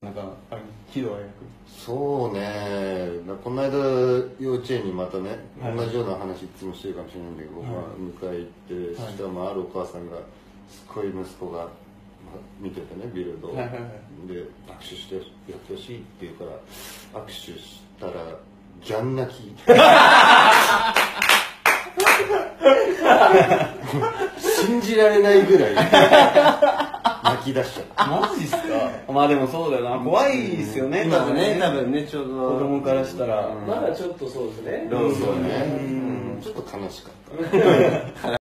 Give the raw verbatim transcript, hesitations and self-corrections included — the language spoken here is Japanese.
なんかあれ喜怒哀楽。 そうね、この間幼稚園にまたね、はい、同じような話いつもしてるかもしれないんだけど、はい、まあ、迎え行って、そしたらまああるお母さんがすっごい息子が見ててね、ビルド、はいはいはい、で握手してやってほしいって言うから握手したらギャン泣き信じられないぐらい泣き出しちゃった。 マジっすか。まあでもそうだよな、怖いですよね、 今はね、多分ね、ちょうど子供からしたらまだちょっとそうですね。 そうね、ちょっと悲しかった。